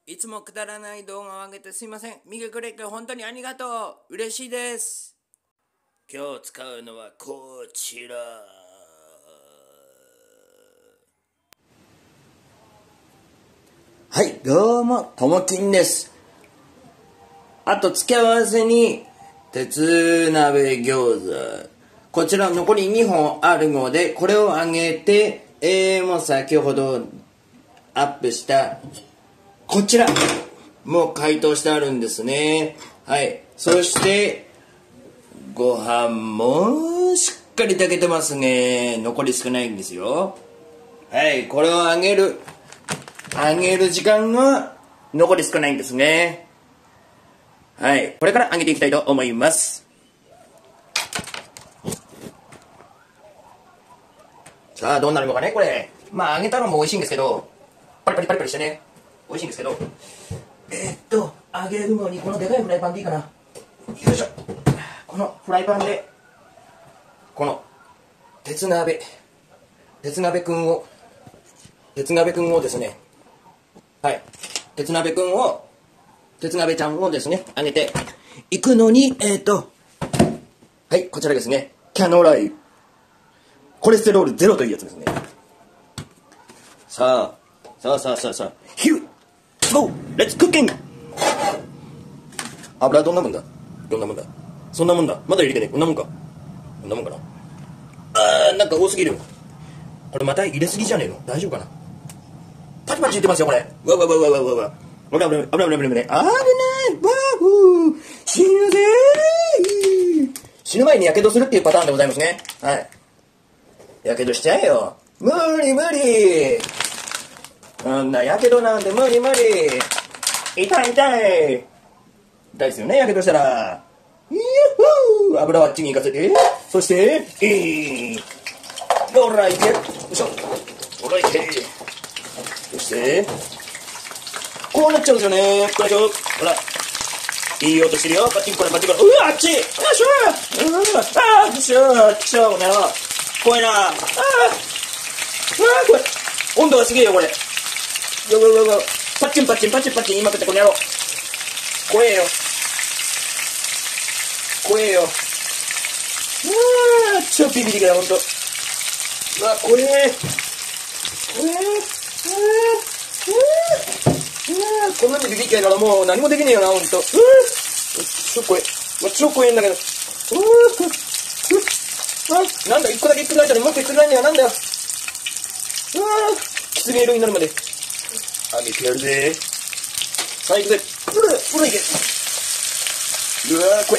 いつもくだらない動画を上げてすいません。見てくれて本当にありがとう。嬉しいです。今日使うのはこちら。はい、どうも、ともきんです。あと付け合わせに、鉄鍋餃子。こちら残り2本あるので、これを揚げて、もう先ほどアップした、こちら。もう解凍してあるんですね。はい。そして、ご飯もしっかり炊けてますね。残り少ないんですよ。はい。これを揚げる時間が残り少ないんですね。はい。これから揚げていきたいと思います。さあ、どうなるのかね、これ。まあ、揚げたのも美味しいんですけど、パリパリパリパリしてね、美味しいんですけど、揚げるのにこのでかいフライパンでいいかな。よいしょ。このフライパンで、この鉄鍋くんをですね、はい、鉄鍋ちゃんをですね、揚げていくのに、はい、こちらですね、キャノライコレステロールゼロというやつですね。さあ、ヒューゴーレッツクッキング。油どんなもんだそんなもんだ。まだ入れてね。こんなもんかな。なんか多すぎる。これまた入れすぎじゃねえの。大丈夫かな。パチパチ言ってますよこれ。危ない。死ぬぜー。死ぬ前にやけどするっていうパターンでございますね。はい。やけどしちゃえよ。無理。やけどなんて無理。痛いですよね、やけどしたら。油はあっちに行かせて、そしてほらいけ、よいしょ、ほらいけ、そしてこうなっちゃうんですよね。よいしょ、ほらいい音してるよ。パチンコラうわあっち、よいしょ、よいしょ、この野郎怖いな。これ温度がすげえよこれ。パッチン言いまくってこの野郎。怖えよ。超ビビリだよ、ほんと。怖え。こんなんでビビっちゃいからもう何もできねえよな、ほんと。超怖えんだけど。なんだ、一個だけひっくり返ったのにもう一個ひっくり返んねえよ、なんだよ。きつね色になるまで揚げてやるぜ。さあ、いくぜ。ほらいけ。怖え。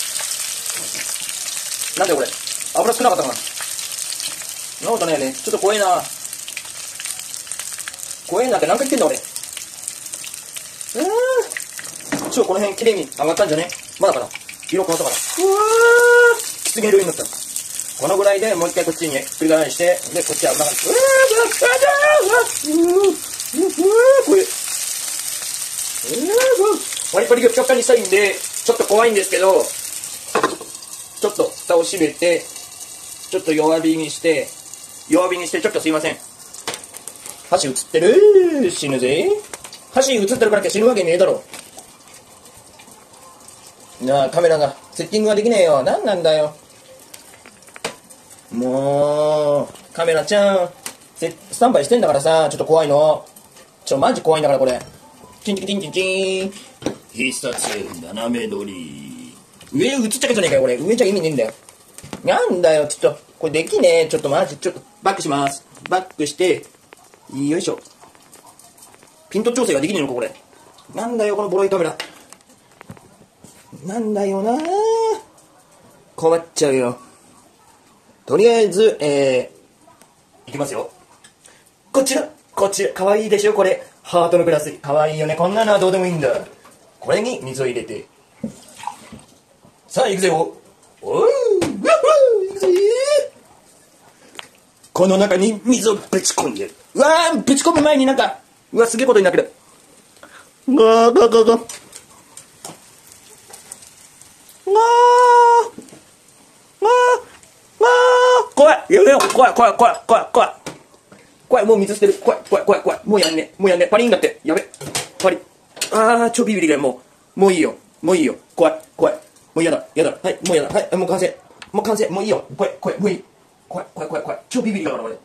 なんだよこれ。油少なかったかな。そんなことないよね。ちょっと怖えなって何回言ってんだ俺。この辺綺麗に上がったんじゃね。まだかな。色変わったかな。きつね色になった。このぐらいでもう一回こっちにひっくり返して、でこっちは油がこれパリパリがピカピカにしたいんでちょっと怖いんですけど、ちょっと蓋を閉めて、ちょっと弱火にして、ちょっとすいません。箸映ってる？死ぬぜ。箸映ってるから死ぬわけねえだろ。カメラが、セッティングができねえよ。なんなんだよ。もう、カメラちゃん、スタンバイしてんだからさ、ちょっと怖いの。マジ怖いんだからこれ。チン。必殺、斜め取り。上映っちゃけじゃねえかよこれ。上じゃ意味ねえんだよ。なんだよ、ちょっとこれできねえ。ちょっとマジ、ちょっとバックします。バックしてよいしょ。ピント調整ができねえのかこれ。なんだよこのボロいカメラ。なんだよな、困っちゃうよ。とりあえずいきますよ。こちらかわいいでしょこれ。ハートのグラスかわいいよね。こんなのはどうでもいいんだ。これに水を入れて、さあ行くぜよ。この中に水をぶち込んで、ぶち込む前になんかすげえことになってる。怖い。怖い。もう水捨てる。怖い。もうやんね。パリンだって。やべ。パリ。 超ビビりがもういいよ。もういいよ。怖い。もう嫌だ。はい、もう嫌だ。はい、もう完成。もういいよ。怖い。もういい。怖い。超ビビりだから、俺。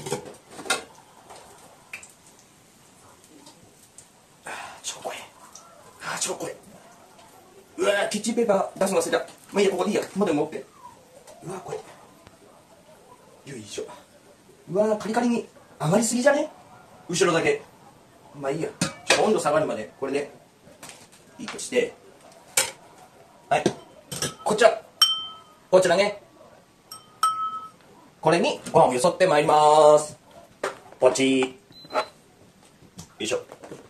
超怖い。うわー、キッチンペーパー出すの忘れた。まあいいや、ここでいいや。まだ持って。うわー、怖い。よいしょ。うわー、カリカリに上がりすぎじゃね？後ろだけ。まあいいや。温度下がるまで、これで、いいとして。はい。こちらね。これにご飯をよそってまいります。ポチー。よいしょ。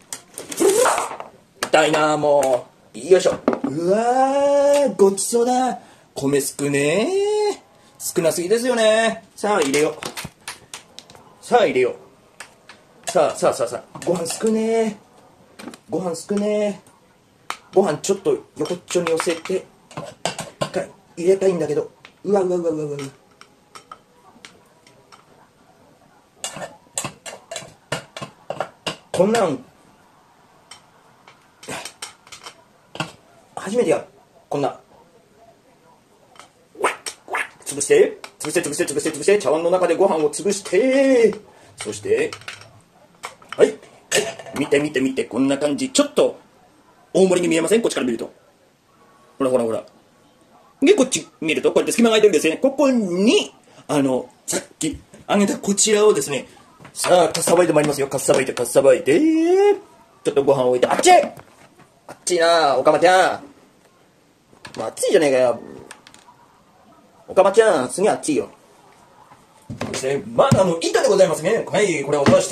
痛いなもう。よいしょ。うわー、ごちそうだ。米少ねー。少なすぎですよね。さあ入れよう。さあ。ご飯少ねー。ご飯ちょっと横っちょに寄せて入れたいんだけど。うわ。こんなん初めてや。こんな潰して茶碗の中でご飯を潰して、そしてはい見てこんな感じ。ちょっと大盛りに見えません？こっちから見るとほらでこっち見るとこうやって隙間が空いてるんですね。ここにさっき揚げたこちらをですね、さあかっさばいてまいりますよ。かっさばいてちょっとご飯を置いて、あっちいなおかまちゃん。まあ、暑いじゃねえかよ。おかまちゃん、すげえ暑いよ。そして、まだ板でございますね。はい、これを出して。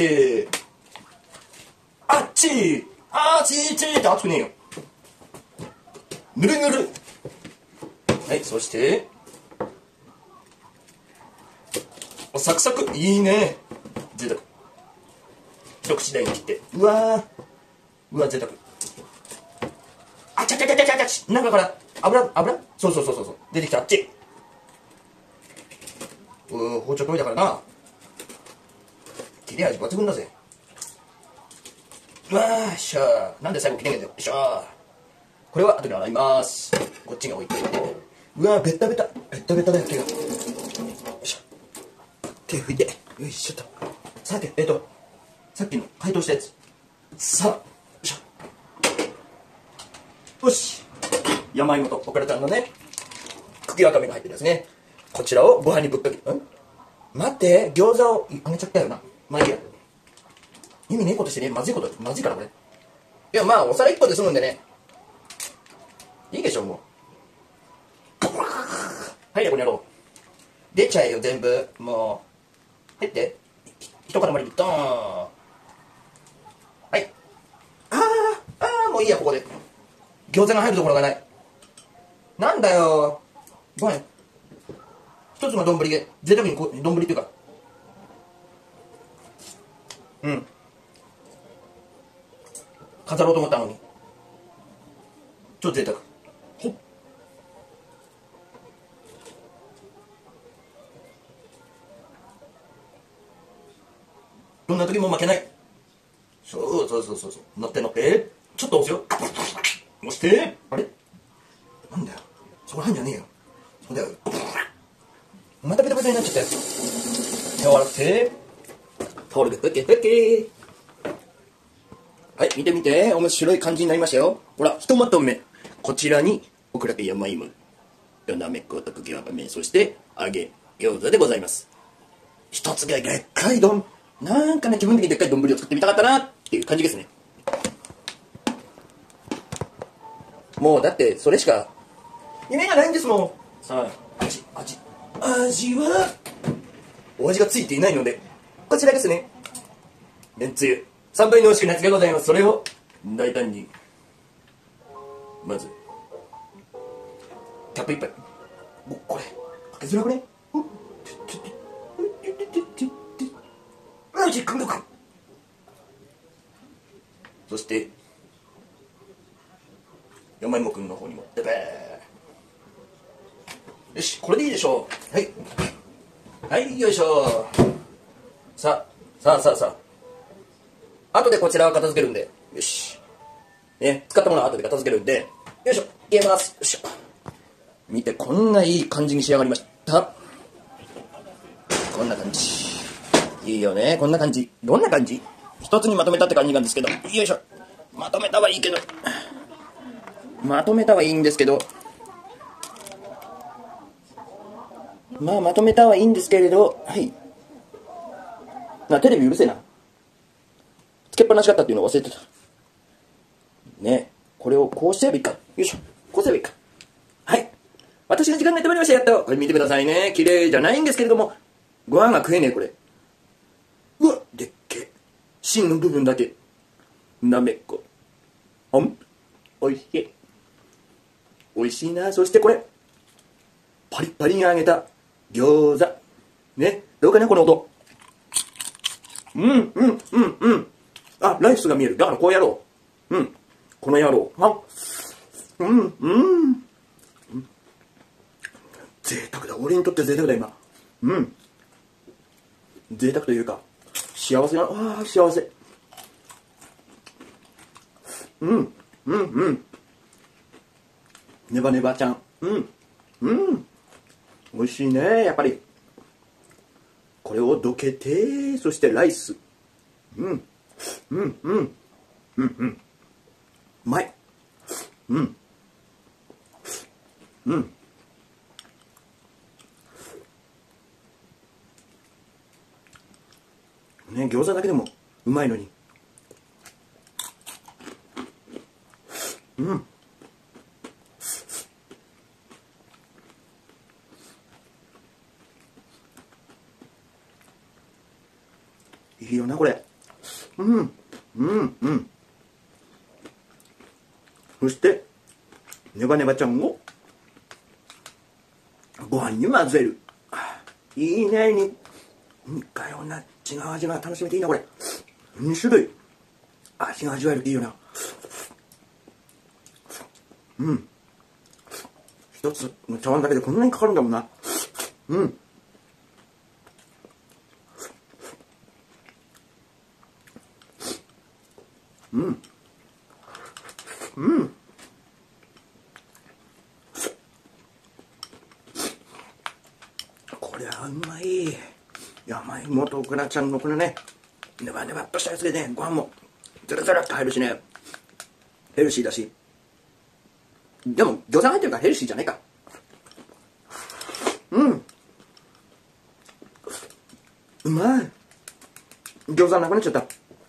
あっちーって熱くねえよ。ぬる。はい、そして、サクサク、いいね。贅沢。一口大に切って。うわ、贅沢。あちゃ中から油そう出てきた。あっち包丁研いだからな。切れ味抜群だぜ。うわーしゃー。なんで最後切れんねんだよ。よいしょー。これは後で洗います。こっちに置いといて。うわーベタだよ手が。よいしょ。手拭いて。よいしょと。さてさっきの解凍したやつ。さあよいしょ。よし。山芋とオクラちゃんのね、茎わかめが入ってるやつね。こちらをご飯にぶっかけ。待って、餃子をあげちゃったよな。まあいいや。意味ねえことしてね。まずいからこれ。いやまあお皿一個で済むんでね。いいでしょもう。はいこの野郎。出ちゃえよ全部。もう入って一塊ドーン。はい。もういいやここで。餃子が入るところがない。なんだよ。ごめん。一つの丼で贅沢に丼っていうか。飾ろうと思ったのに。ちょっと贅沢。ほっ。どんな時も負けない。そう。乗って。ちょっと押すよ。押して。あれなんだよ。そこ入んじゃねえよ。そうだよ。またベタベタになっちゃったよ。手を洗って。タオルで拭け。はい、見て。面白い感じになりましたよ。ほら、ひとまとめ。こちらに、オクラと山芋、なめこと茎わかめ、そして揚げ餃子でございます。一つがでっかい丼。なんかね、気分的にでっかい丼を作ってみたかったなっていう感じですね。もうだってそれしか夢がないんですもん。さあ、味はお味がついていないのでこちらですね。めんつゆ3倍の美味しくなやつがございます。それを大胆にまずキャップ1杯。これかけづらくね。そして山芋くんの方にもデベー。よし、これでいいでしょう。はいよいしょ。さあ後でこちらは片付けるんで。よし。 使ったものは後で片付けるんで、よいしょ、入れます。よいしょ。見て、こんないい感じに仕上がりました。こんな感じ。いいよね、こんな感じ。どんな感じ？一つにまとめたって感じなんですけど、よいしょ。まとめたはいいけど、まとめたはいいんですけど、まとめたはいいんですけれど、はい。テレビうるせえな。つけっぱなしだったっていうのを忘れてた。ね、これをこうすればいいか。よいしょ。こうすればいいか。はい。私の時間がやってまいりました、やっと。これ見てくださいね。綺麗じゃないんですけれども、ご飯が食えねえ、これ。うわ、でっけえ。芯の部分だけ。なめっこ。おいしい。おいしいな。そしてこれ。パリパリに揚げた餃子。ね。どうかな、この音。あ、ライスが見える。だからこうやろう。この野郎。贅沢だ。俺にとって贅沢だ、今。贅沢というか、幸せな、幸せ。ネバネバちゃん。美味しいね、やっぱり。これをどけて、そしてライス。うまい。ね、餃子だけでもうまいのに。いいよな、これ。そして、ネバネバちゃんを、ご飯に混ぜる。いいね、2回同じ違う味が楽しめていいな、これ。2種類。味が味わえるっていいよな。一つの茶碗だけでこんなにかかるんだもんな。こりゃうまい。山芋とオクラちゃんのこれね、ネバネバっとしたやつでね、ご飯もズルズルっと入るしね、ヘルシーだし。でも餃子入ってるからヘルシーじゃないか。うまい。餃子なくなっちゃった。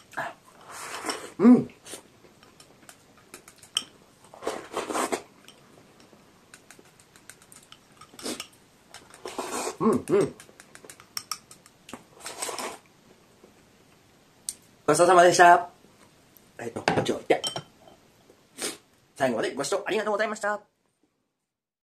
ごちそうさまでした。こっちを置いて。最後までご視聴ありがとうございました。